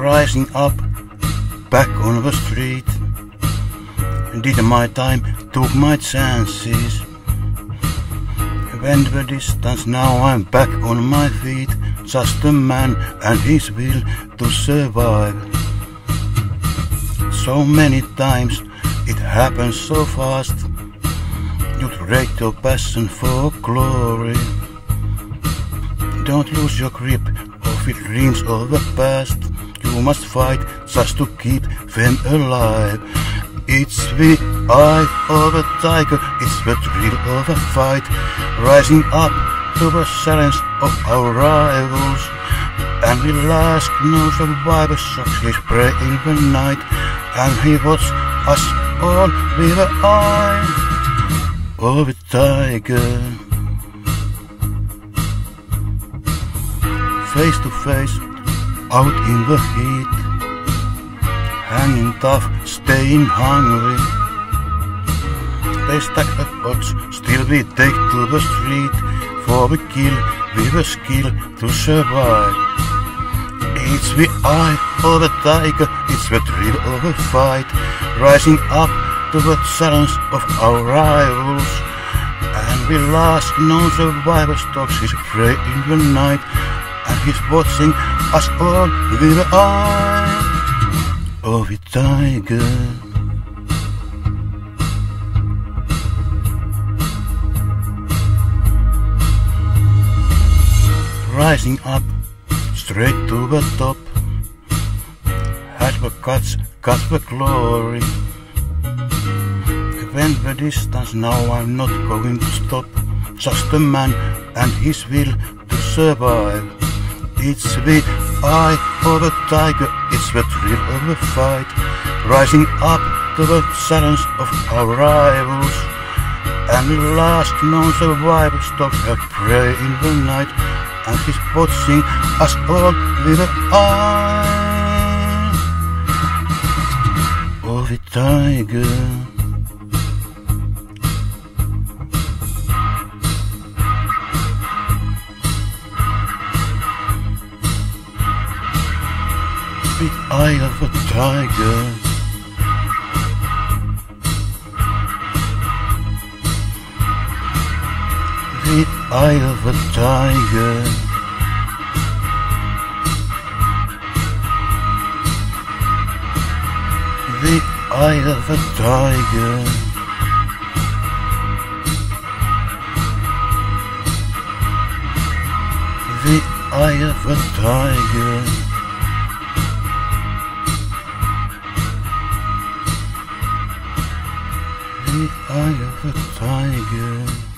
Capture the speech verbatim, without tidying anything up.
rising up, back on the street. Did my time, took my chances. Went the distance, now I'm back on my feet. Just a man and his will to survive. So many times it happens so fast. You trade your passion for glory. Don't lose your grip of your dreams of the past. You must fight just to keep them alive. It's the eye of a tiger, it's the thrill of a fight, rising up to the silence of our rivals. And we last no survivor sucks his prey in the night, and he watches us all with the eye of a tiger. Face to face, out in the heat, hanging tough, staying hungry. They stack the odds, still we take to the street for the kill, with a skill to survive. It's the eye of a tiger, it's the thrill of a fight, rising up to the challenge of our rivals. And we last no survivor stalks his prey in the night, and he's watching us all with the eye of a tiger. Rising up, straight to the top, had the guts, got the glory. Went the distance, now I'm not going to stop. Just a man and his will to survive. It's the eye of a tiger, it's the thrill of the fight, rising up to the challenge of our rivals. And the last known survivor stalks her prey in the night, and he's watching us all with the eye of a tiger. The eye of a tiger. The eye of a tiger. The eye of a tiger. The eye of a tiger. The eye of a tiger.